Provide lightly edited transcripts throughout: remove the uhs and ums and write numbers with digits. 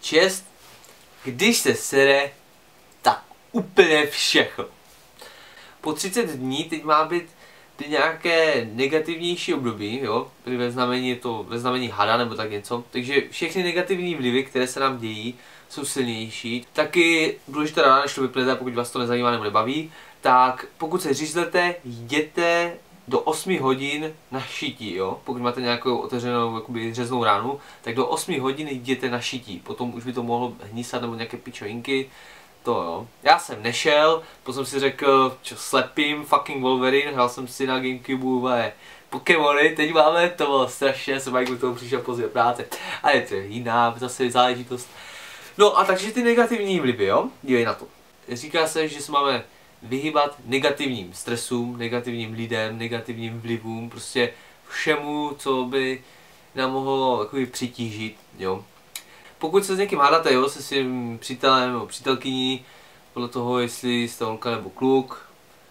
čest, když se sere, tak úplně všechno. Po 30 dní teď má být nějaké negativnější období, jo, ve znamení je to ve znamení hada nebo tak něco, takže všechny negativní vlivy, které se nám dějí, jsou silnější. Taky důležitá rada, než to vyplete, pokud vás to nezajímá nebo nebaví, tak pokud se řízlete, jděte do 8 hodin na šití, jo? Pokud máte nějakou otevřenou jakoby řeznou ránu, tak do 8 hodin jděte na šití, potom už by to mohlo hnísat nebo nějaké pičovinky. To jo. Já jsem nešel, potom si řekl, čo slepím, fucking Wolverine, hrál jsem si na Gamecube Pokémony, teď máme, to bylo strašně, jsem jak u toho přišel pozdě práce. A je to jiná zase záležitost. No a takže ty negativní vlivy, jo, dívej na to. Říká se, že se máme vyhýbat negativním stresům, negativním lidem, negativním vlivům, prostě všemu, co by nám mohlo jakoby přitížit, jo. Pokud se s někým hádáte, jo, se svým přítelem nebo přítelkyní, podle toho, jestli jste holka nebo kluk,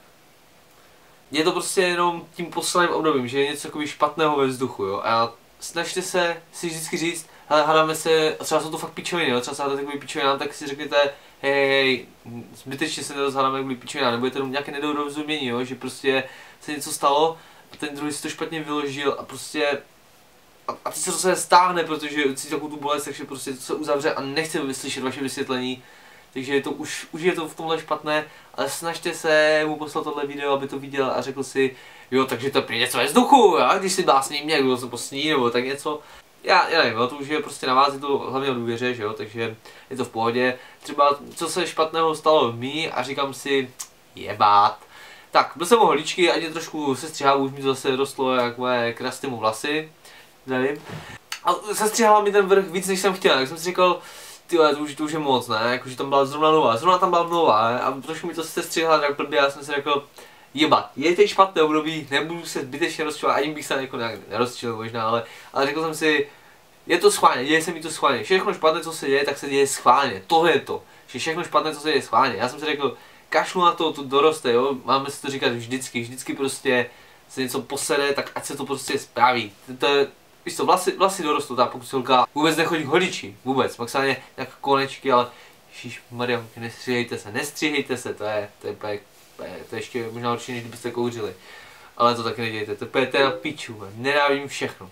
je to prostě jenom tím posledním obdobím, že je něco jakoby špatného ve vzduchu, jo, a snažte se si vždycky říct, hele, hádáme se, a třeba jsou to fakt pičoviny, jo, třeba se hádáte kvůli pičovinám, tak si řekněte, hej, zbytečně se nerozhádáme kvůli pičovinám, nebo je to jenom nějaké nedorozumění, jo, že prostě se něco stalo a ten druhý si to špatně vyložil a prostě a teď se to se stáhne, protože cítí takovou tu bolest, takže prostě to se uzavře a nechce vyslyšet vaše vysvětlení. Takže je to už je to v tomhle špatné, ale snažte se mu poslat tohle video, aby to viděl a řekl si, jo, takže to prý něco ve vzduchu, jo, když si básní mě, kdo se posní, nebo tak něco. Já nevím, jo, to už je prostě na vás, je to hlavně o důvěře, že jo, takže je to v pohodě. Třeba co se špatného stalo v mí a říkám si, jebát. Tak, byl jsem u holičky, ať je trošku sestřihám, už mi to zase rostlo jak moje krastýmu vlasy. Nevím. A sestřihala mi ten vrch víc, než jsem chtěl, tak jsem si říkal, tyhle, to už je moc, ne, jakože tam byla zrovna tam byla nová, ne? A trošku mi to sestřihla tak blbě, já jsem si řekl, jebat, je teď špatné období, nebudu se zbytečně rozčilovat, ani bych se jako nějak nerozčilil možná, ale řekl jsem si, je to schválně, děje se mi to schválně, všechno špatné, co se děje, tak se děje schválně, tohle je to, že všechno špatné, co se děje schválně, já jsem si řekl, kašlu na to doroste, jo, máme si to říkat vždycky prostě se něco posede, tak ať se to prostě spraví, víš co, vlasy dorostou, tak pokud se holka vůbec nechodí k holiči, vůbec, maximálně nějaké konečky, ale ježišmarja, nestříhejte se, to je ještě možná horší, než kdybyste kouřili. Ale to taky nedějte, to je na piču, nenávidím všechno.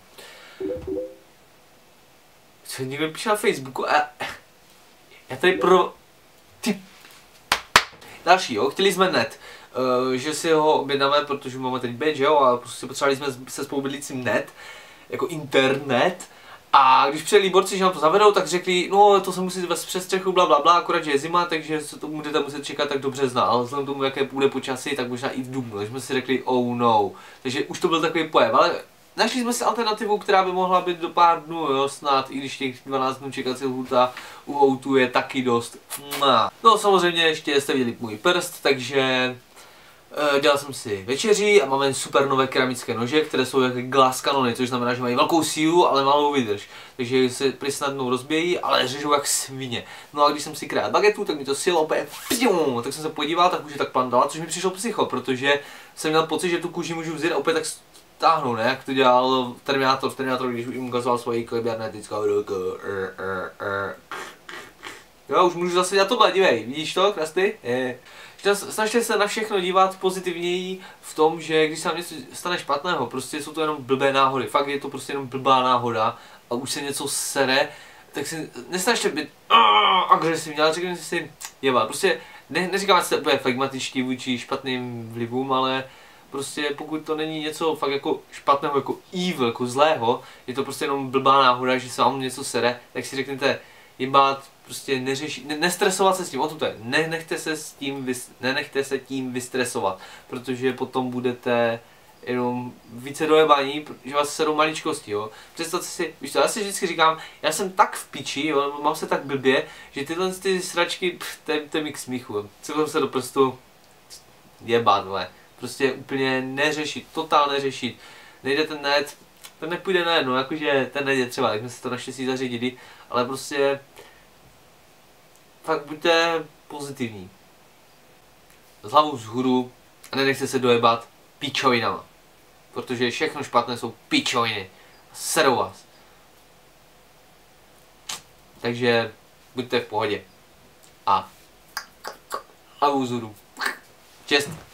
Co někdo píše na Facebooku a já tady ty. Další, jo, chtěli jsme net. Že si ho objednáme, protože máme teď bed, jo, a prostě potřebovali jsme se spolubydlícím net, jako internet. A když přijeli borci, že nám to zavedou, tak řekli, no to se musí vést přes střechu, blablabla, akorát že je zima, takže se to budete muset čekat tak do března, ale vzhledem k tomu, jaké bude počasí, tak možná i v dubnu, takže jsme si řekli, oh no. Takže už to byl takový pojem, ale našli jsme si alternativu, která by mohla být do pár dnů, jo, snad, i když těch 12 dnů čekací lhůta u O2 je taky dost. No samozřejmě ještě jste viděli můj prst, takže dělal jsem si večeří a máme super nové keramické nože, které jsou jako glass kanony, což znamená, že mají velkou sílu, ale malou vydrž. Takže se prý snadno rozbějí, ale řežou jak svině. No a když jsem si krát bagetu, tak mi to sjelo opět, tak jsem se podíval, tak už je tak pandala, což mi přišlo psycho, protože jsem měl pocit, že tu kůži můžu vzít a opět tak stáhnout, ne? Jak to dělal Terminátor, když jim ukazoval svoji kybernetickou ruku. Jo, už můžu zase dělat tohle, dívej, vidíš to, krasty? Snažte se na všechno dívat pozitivněji v tom, že když se nám něco stane špatného, prostě jsou to jenom blbé náhody, fakt je to prostě jenom blbá náhoda a už se něco sere, tak si nesnažte být agresivní, ale řekněte si, jeba, prostě neříkám, že jste úplně flegmatičtí vůči špatným vlivům, ale prostě pokud to není něco fakt jako špatného, jako evil, jako zlého, je to prostě jenom blbá náhoda, že se vám něco sere, tak si řekněte, jebát, prostě nestresovat se s tím, o to je, nenechte se tím vystresovat, protože potom budete jenom více dojebaní, že vás serou maličkosti, jo. Představte si, víš to, já si vždycky říkám, já jsem tak v piči, jo, mám se tak blbě, že tyhle ty sračky, to je mi k smíchu, celou se do prstu jebat, vole. Prostě úplně neřešit, totálně neřešit, nejde ten net, ten nepůjde na jedno, jakože ten net je třeba, tak jsme se to naštěstí zařídili, ale prostě fakt buďte pozitivní. Z hlavou vzhůru a nenechte se dojebat pičovinama. Protože všechno špatné jsou pičoviny. Serou vás. Takže buďte v pohodě. A vůzuru. Čest.